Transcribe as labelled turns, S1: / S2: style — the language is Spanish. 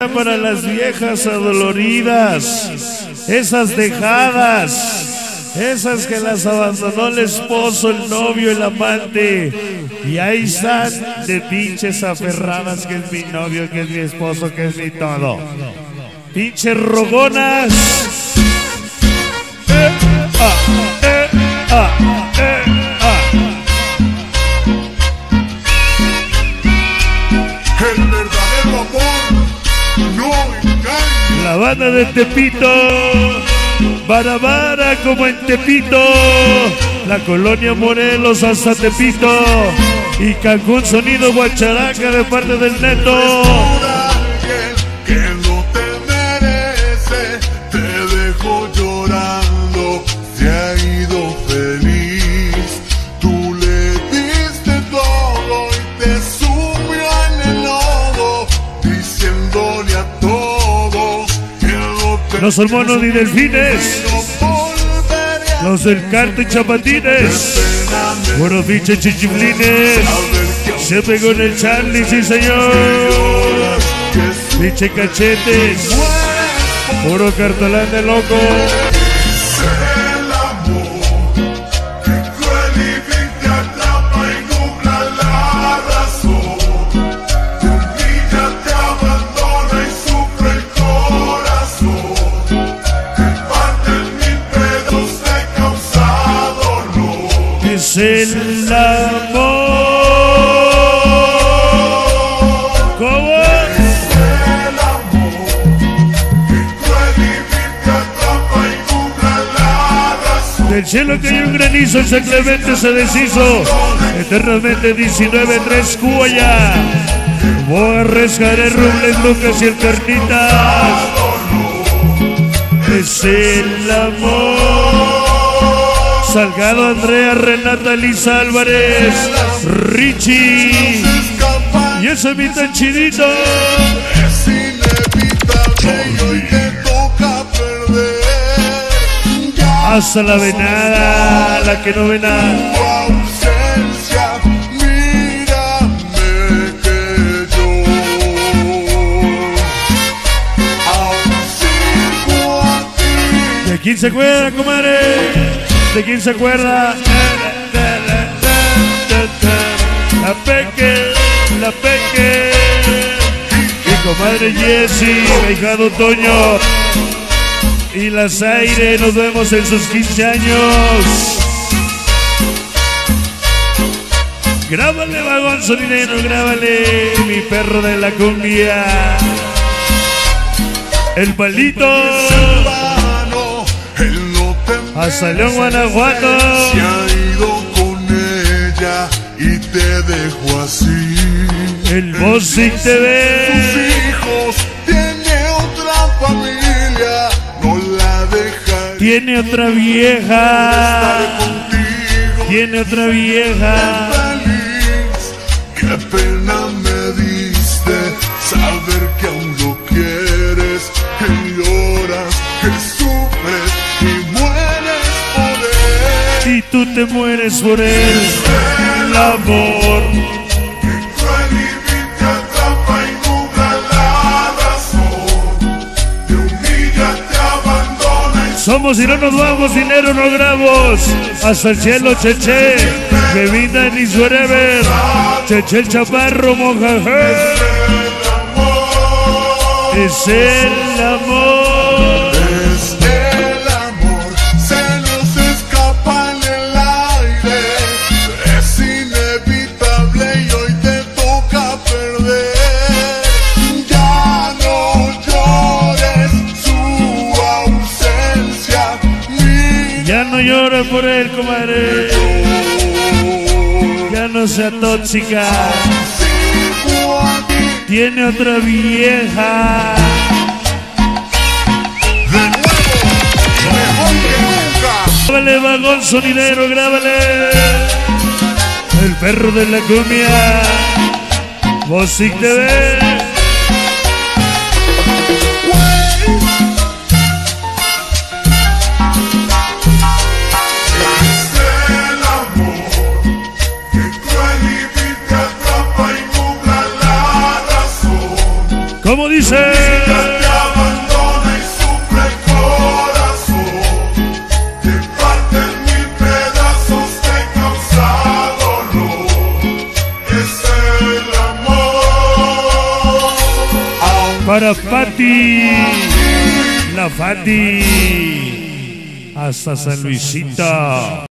S1: para las viejas adoloridas, esas dejadas, esas que las abandonó el esposo, el novio, el amante, y ahí están de pinches aferradas, que es mi novio, que es mi esposo, que es mi todo. Pinches rogonas.
S2: El verdadero amor no engaña.
S1: La banda de Tepito, Barabara como en Tepito, la colonia Morelos hasta Tepito y Cancún sonido guacharaca de parte del Neto.
S2: Que no te merece, te dejó llorando, se ha ido feliz. Tú le diste todo y te sumió en el lodo, diciéndole a todos que no te
S1: Los hormonos y delfines, los del carto y chapatines, buenos pinches chichiflines, se pegó en el Charlie, sí señor. Pinche cachetes, puro cartolán de loco.
S2: Es el amor que cruel y vil te atrapa y nubla la razón. Te humilla, te abandona y sufre el corazón. Te parte en mil pedazos, te causa dolor.
S1: Es el amor. ¿Cómo? Del cielo cayó un granizo, el San Clemente se deshizo. Eternamente 19-3 Cuya. Borres, Jared, Rubles, Lucas y el Carnitas. Es el amor. Salgado, Andrea, Renata, Lisa Álvarez, Richie. Y ese es mi tan chidito.
S2: Es inevitable y hoy te toca perder.
S1: Hasta la venada, la que no ve nada.
S2: Tu ausencia, mírame que yo aún sigo aquí.
S1: ¿De quién se acuerda, comadre? ¿De quién se acuerda? La Peque, la Peque. Mi comadre Jessie, mi hijado Toño. Y las Aire, nos vemos en sus 15 años. Grábale, vagón sonidero, grábale, mi perro de la cumbia. El Palito.
S2: Él no te
S1: Hasta León, Guanajuato.
S2: se ha ido con ella y te dejó así.
S1: El Bossic TV.
S2: Sus hijos, tiene otra familia, no la deja.
S1: Tiene otra vieja.
S2: Contigo,
S1: Tiene otra vieja.
S2: feliz. Qué pena me diste saber que aún lo quieres, que lloras, que sufres y mueres por él.
S1: Y tú te mueres por él. El amor.
S2: Que cruel y vil te atrapa y nubla la razón. Te humilla, te abandona y
S1: Somos y no nos vamos, dinero no grabamos. Hasta el cielo, Cheche. Bebida ni whatever. Cheche el chaparro, mojaje. Es el amor.
S2: es el amor, se nos escapa en el aire. Es inevitable y hoy te toca perder. Ya no llores su ausencia.
S1: Ya no llora por él, comadre. Ya no sea tóxica.
S2: Sigo aquí.
S1: Tiene otra vieja.
S2: De nuevo, y mejor que nunca.
S1: Grábale, vagón sonidero, grábale. El perro de la cumbia. Bossic TV.
S2: Es el amor que cruel y vil te atrapa y nubla la razón.
S1: ¿Cómo dice?
S2: ella te abandona y sufre el corazón, te parte en mil pedazos, te causa dolor. Es el amor.
S1: Para Pati, la Fati, hasta San Luisito.